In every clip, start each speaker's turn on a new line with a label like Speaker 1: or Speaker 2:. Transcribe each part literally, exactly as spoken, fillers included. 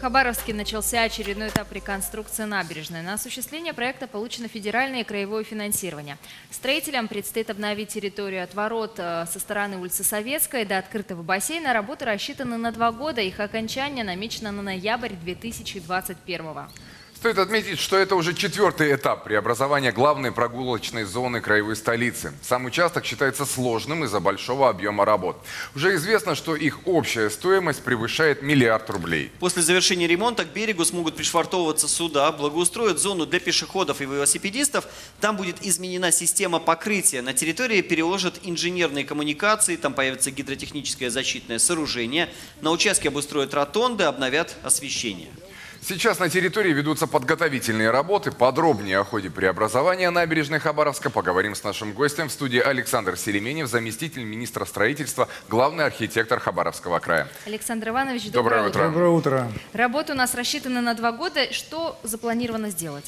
Speaker 1: Хабаровске начался очередной этап реконструкции набережной. На осуществление проекта получено федеральное и краевое финансирование. Строителям предстоит обновить территорию от ворот со стороны улицы Советской до открытого бассейна. Работы рассчитаны на два года. Их окончание намечено на ноябрь две тысячи двадцать первого.
Speaker 2: Стоит отметить, что это уже четвертый этап преобразования главной прогулочной зоны краевой столицы. Сам участок считается сложным из-за большого объема работ. Уже известно, что их общая стоимость превышает миллиард рублей.
Speaker 3: После завершения ремонта к берегу смогут пришвартовываться суда, благоустроят зону для пешеходов и велосипедистов. Там будет изменена система покрытия. На территории переложат инженерные коммуникации, там появится гидротехническое защитное сооружение. На участке обустроят ротонды, обновят освещение.
Speaker 2: Сейчас на территории ведутся подготовительные работы. Подробнее о ходе преобразования набережной Хабаровска поговорим с нашим гостем в студии. Александр Селеменев, заместитель министра строительства, главный архитектор Хабаровского края.
Speaker 1: Александр Иванович,
Speaker 2: доброе, доброе утро.
Speaker 4: Доброе утро.
Speaker 1: Работы у нас рассчитаны на два года. Что запланировано сделать?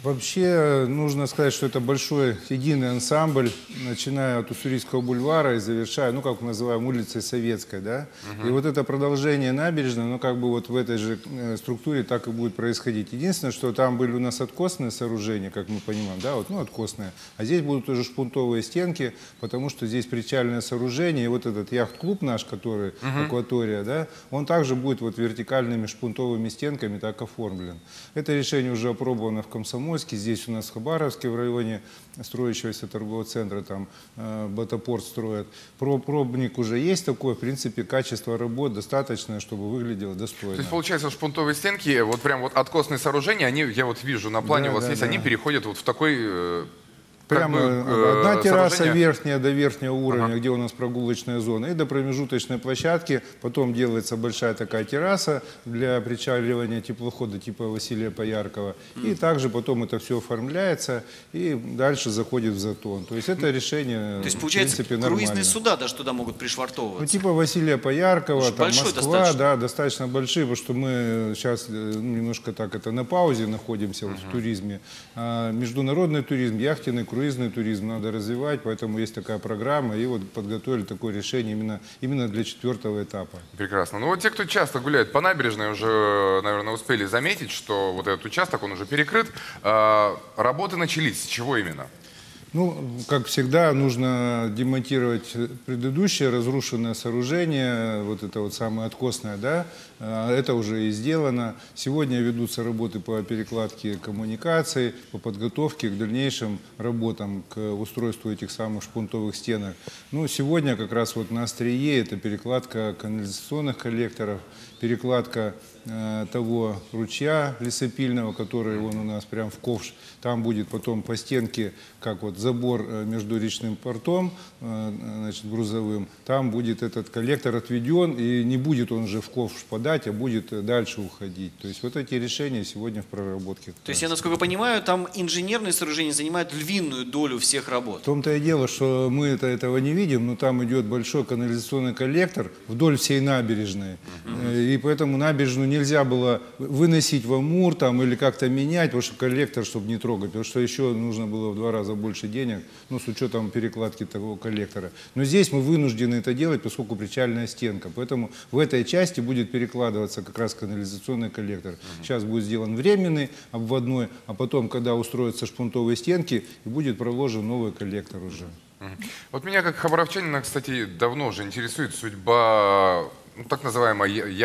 Speaker 4: Вообще нужно сказать, что это большой единый ансамбль, начиная от Уссурийского бульвара и завершая, ну как мы называем, улицей Советской, да. Угу. И вот это продолжение набережной, ну как бы вот в этой же структуре так и будет происходить. Единственное, что там были у нас откосные сооружения, как мы понимаем, да, вот, ну откосные, а здесь будут уже шпунтовые стенки, потому что здесь причальное сооружение, и вот этот яхт-клуб наш, который угу. акватория, да, он также будет вот вертикальными шпунтовыми стенками так оформлен. Это решение уже опробовано в Комсомольске, здесь у нас в Хабаровске, в районе строящегося торгового центра, там э, Батапорт строят. Про, пробник уже есть такой, в принципе, качество работ достаточное, чтобы выглядело достойно.
Speaker 2: То есть, получается, шпунтовые стенки, вот прям вот откосные сооружения, они, я вот вижу на плане да, у вас да, есть, да. они переходят вот в такой... Э,
Speaker 4: Прямо
Speaker 2: бы, э,
Speaker 4: одна терраса
Speaker 2: сооружение.
Speaker 4: верхняя до верхнего уровня,
Speaker 2: ага.
Speaker 4: где у нас прогулочная зона, и до промежуточной площадки. Потом делается большая такая терраса для причаливания теплохода типа Василия Пояркова. Mm. И также потом это все оформляется и дальше заходит в затон. То есть это решение,
Speaker 3: То есть, получается,
Speaker 4: в принципе,
Speaker 3: круизные
Speaker 4: нормально.
Speaker 3: суда даже туда могут пришвартовываться?
Speaker 4: Ну, типа Василия Пояркова, там, Москва,
Speaker 3: достаточно.
Speaker 4: да, достаточно большие, потому что мы сейчас ну, немножко так это на паузе находимся uh-huh. вот, в туризме. А международный туризм, яхтенный, круизный туризм надо развивать, поэтому есть такая программа, и вот подготовили такое решение именно, именно для четвертого этапа.
Speaker 2: Прекрасно. Ну вот те, кто часто гуляет по набережной, уже, наверное, успели заметить, что вот этот участок, он уже перекрыт. А, работы начались. С чего именно?
Speaker 4: Ну, как всегда, нужно демонтировать предыдущее разрушенное сооружение, вот это вот самое откосное, да, это уже и сделано. Сегодня ведутся работы по перекладке коммуникаций, по подготовке к дальнейшим работам, к устройству этих самых шпунтовых стенок. Ну, сегодня как раз вот на острие это перекладка канализационных коллекторов, перекладка э, того ручья лесопильного, который вон у нас прям в ковш. Там будет потом по стенке, как вот забор между речным портом, э, значит, грузовым. Там будет этот коллектор отведен, и не будет он уже в ковш подать, а будет дальше уходить. То есть вот эти решения сегодня в проработке.
Speaker 3: То есть я, насколько понимаю, там инженерные сооружения занимают львиную долю всех работ.
Speaker 4: В том-то и дело, что мы это, этого не видим, но там идет большой канализационный коллектор вдоль всей набережной. Uh-huh. И поэтому набережную нельзя было выносить в Амур там, или как-то менять, потому что коллектор, чтобы не трогать, потому что еще нужно было в два раза больше денег, ну, с учетом перекладки такого коллектора. Но здесь мы вынуждены это делать, поскольку причальная стенка. Поэтому в этой части будет перекладываться как раз канализационный коллектор. Uh-huh. Сейчас будет сделан временный, обводной, а потом, когда устроятся шпунтовые стенки, будет проложен новый коллектор уже.
Speaker 2: Uh-huh. Вот меня, как хабаровчанина, кстати, давно уже интересует судьба... Ну, так называемого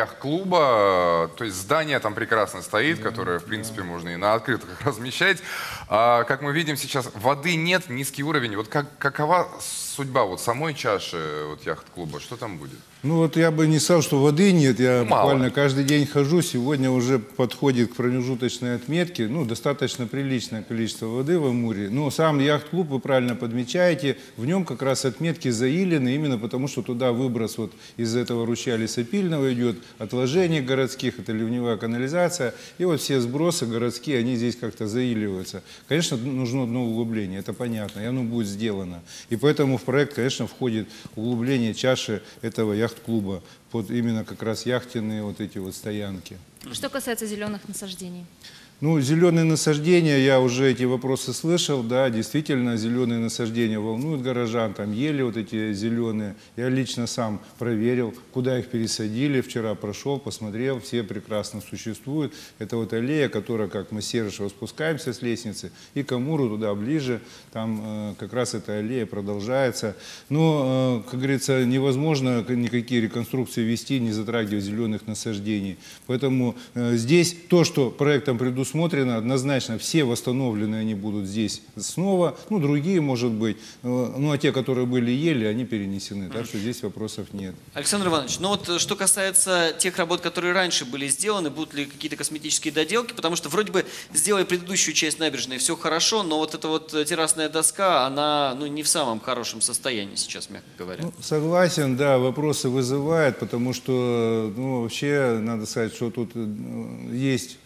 Speaker 2: яхт-клуба, то есть здание там прекрасно стоит, да, которое, в принципе, да. можно и на открытых размещать. А, как мы видим сейчас, воды нет, низкий уровень. Вот как, какова судьба вот самой чаши вот, яхт-клуба? Что там будет?
Speaker 4: Ну вот я бы не сказал, что воды нет. Я
Speaker 2: ну, буквально
Speaker 4: мало. каждый день хожу. Сегодня уже подходит к промежуточной отметке. Ну, достаточно приличное количество воды в Амуре. Но сам яхт-клуб, вы правильно подмечаете, в нем как раз отметки заилены, именно потому, что туда выброс вот из этого ручья лесопильного идет, отложение городских, это ливневая канализация. И вот все сбросы городские, они здесь как-то заиливаются. Конечно, нужно одно углубление, это понятно, и оно будет сделано. И поэтому в проект, конечно, входит углубление чаши этого яхт-клуба под именно как раз яхтенные вот эти вот стоянки.
Speaker 1: Что касается зеленых насаждений?
Speaker 4: Ну, зеленые насаждения, я уже эти вопросы слышал, да, действительно, зеленые насаждения волнуют горожан, там ели вот эти зеленые. Я лично сам проверил, куда их пересадили, вчера прошел, посмотрел, все прекрасно существуют. Это вот аллея, которая, как мы с Серышева спускаемся с лестницы, и к Амуру туда ближе, там э, как раз эта аллея продолжается. Но, э, как говорится, невозможно никакие реконструкции вести, не затрагивая зеленых насаждений. Поэтому э, здесь то, что проектом предусмотрено, Смотрено, однозначно все восстановленные они будут здесь снова, ну другие может быть, ну а те, которые были ели, они перенесены, так что здесь вопросов нет.
Speaker 3: Александр Иванович, ну вот что касается тех работ, которые раньше были сделаны, будут ли какие-то косметические доделки, потому что вроде бы сделали предыдущую часть набережной, все хорошо, но вот эта вот террасная доска, она ну, не в самом хорошем состоянии сейчас, мягко говоря.
Speaker 4: Ну, согласен, да, вопросы вызывает, потому что ну, вообще надо сказать, что тут есть...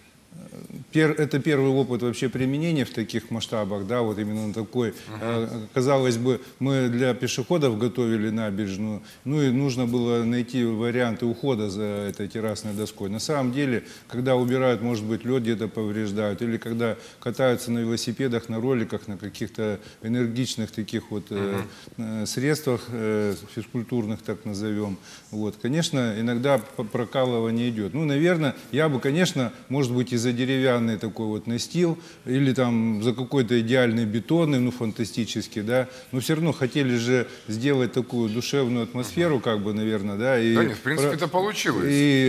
Speaker 4: Это первый опыт вообще применения в таких масштабах, да, вот именно такой. Uh-huh. Казалось бы, мы для пешеходов готовили набережную, ну и нужно было найти варианты ухода за этой террасной доской. На самом деле, когда убирают, может быть, лед где-то повреждают, или когда катаются на велосипедах, на роликах, на каких-то энергичных таких вот uh-huh. э, средствах э, физкультурных, так назовем, вот, конечно, иногда прокалывание идет. Ну, наверное, я бы, конечно, может быть, и за деревянный такой вот настил, или там за какой-то идеальный бетонный, ну, фантастический, да, но все равно хотели же сделать такую душевную атмосферу, как бы, наверное, да. И
Speaker 2: да нет, в принципе, это получилось.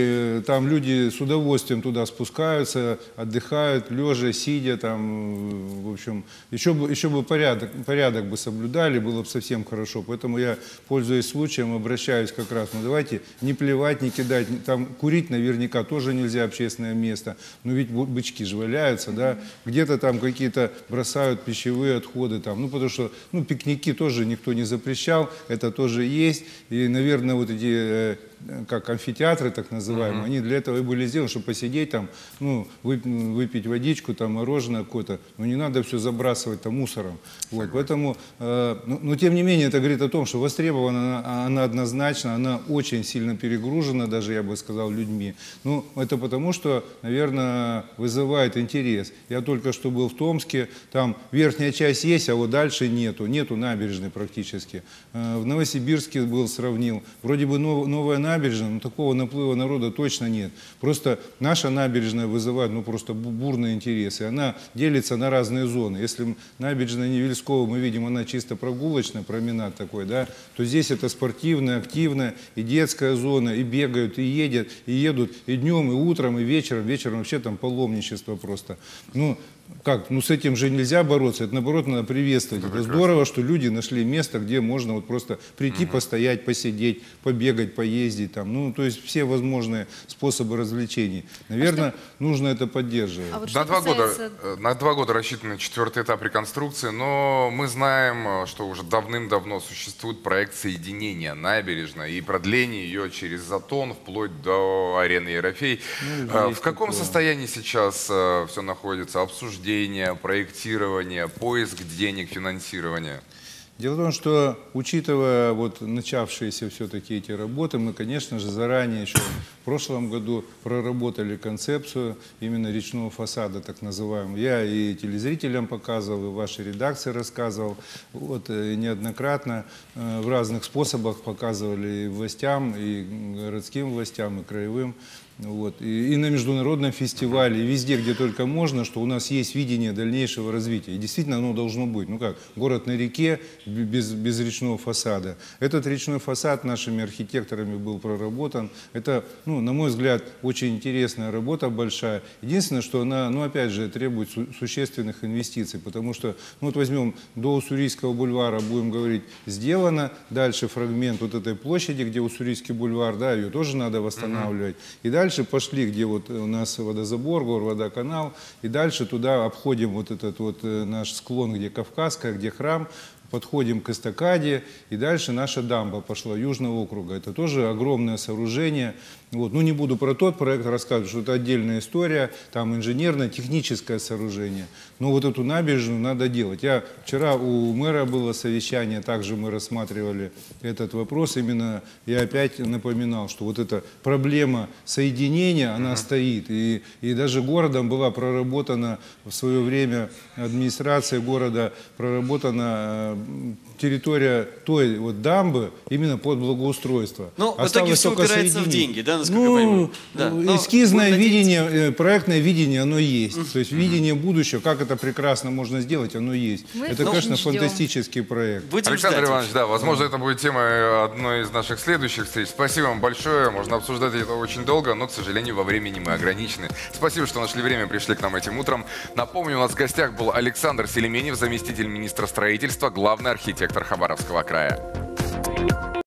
Speaker 4: И там люди с удовольствием туда спускаются, отдыхают, лежа, сидя, там, в общем, еще бы, еще бы порядок, порядок бы соблюдали, было бы совсем хорошо. Поэтому я, пользуясь случаем, обращаюсь как раз, ну, давайте не плевать, не кидать, там, курить наверняка тоже нельзя, общественное место, но ведь бычки же валяются, да, где-то там какие-то бросают пищевые отходы, там, ну, потому что, ну, пикники тоже никто не запрещал, это тоже есть, и, наверное, вот эти, как амфитеатры, так называемые, uh-huh. они для этого и были сделаны, чтобы посидеть там, ну, выпить водичку, там, мороженое какое-то, но не надо все забрасывать там мусором, вот, поэтому, э, но, но, тем не менее, это говорит о том, что востребована она, она однозначно, она очень сильно перегружена, даже, я бы сказал, людьми, ну, это потому, что, наверное, вызывает интерес. Я только что был в Томске, там верхняя часть есть, а вот дальше нету, нету набережной практически. В Новосибирске был, сравнил, вроде бы нов, новая набережная, но такого наплыва народа точно нет. Просто наша набережная вызывает, ну, просто бурный интерес, и она делится на разные зоны. Если набережная Невельского, мы видим, она чисто прогулочная, променад такой, да, то здесь это спортивная, активная, и детская зона, и бегают, и едят, и едут и днем, и утром, и вечером, вечером вообще там паломничество просто. Ну, как, ну с этим же нельзя бороться, это наоборот надо приветствовать. Это, это здорово, что люди нашли место, где можно вот просто прийти, угу. постоять, посидеть, побегать, поездить там, ну то есть все возможные способы развлечений. Наверное, а что... нужно это поддерживать. А вот
Speaker 2: на, два
Speaker 1: касается...
Speaker 2: года, на два года рассчитан четвертый этап реконструкции, но мы знаем, что уже давным-давно существует проект соединения набережной и продления ее через Затон вплоть до арены Ерофей. Ну, в каком такое. состоянии сейчас э, все находится? Обсуждение, проектирование, поиск денег, финансирование?
Speaker 4: Дело в том, что, учитывая вот начавшиеся все-таки эти работы, мы, конечно же, заранее еще в прошлом году проработали концепцию именно речного фасада, так называемого. Я и телезрителям показывал, и в вашей редакции рассказывал. Вот, и неоднократно в разных способах показывали и властям, и городским властям, и краевым. Вот. И, и на международном фестивале, и везде, где только можно, что у нас есть видение дальнейшего развития. И действительно оно должно быть. Ну как, город на реке без, без речного фасада. Этот речной фасад нашими архитекторами был проработан. Это, ну, на мой взгляд, очень интересная работа, большая. Единственное, что она, ну опять же, требует су существенных инвестиций, потому что, ну вот возьмем до Уссурийского бульвара, будем говорить, сделано. Дальше фрагмент вот этой площади, где Уссурийский бульвар, да, ее тоже надо восстанавливать. И дальше Дальше пошли, где вот у нас водозабор, горводоканал, и дальше туда обходим вот этот вот наш склон, где Кавказская, где храм, подходим к эстакаде, и дальше наша дамба пошла, Южного округа. Это тоже огромное сооружение. Вот. Ну, не буду про тот проект рассказывать, что это отдельная история, там инженерное, техническое сооружение. Но вот эту набережную надо делать. Я вчера у мэра было совещание, также мы рассматривали этот вопрос. Именно я опять напоминал, что вот эта проблема соединения, она стоит. И, и даже городом была проработана в свое время, администрация города, проработана территория той вот дамбы именно под благоустройство.
Speaker 3: Ну, в итоге все упирается в деньги, да, насколько
Speaker 4: ну,
Speaker 3: я пойму? Да. Но
Speaker 4: эскизное
Speaker 3: будем
Speaker 4: видение, э, проектное видение, оно есть. Mm-hmm. То есть видение будущего, как это прекрасно можно сделать, оно есть.
Speaker 1: Мы
Speaker 4: это,
Speaker 1: очень
Speaker 4: конечно,
Speaker 1: ждем.
Speaker 4: фантастический проект.
Speaker 3: Будем
Speaker 2: Александр
Speaker 3: ждать.
Speaker 2: Иванович, да, возможно, это будет темой одной из наших следующих встреч. Спасибо вам большое. Можно обсуждать это очень долго, но, к сожалению, во времени мы ограничены. Спасибо, что нашли время, пришли к нам этим утром. Напомню, у нас в гостях был Александр Селеменев, заместитель министра строительства, главный архитектор Хабаровского края.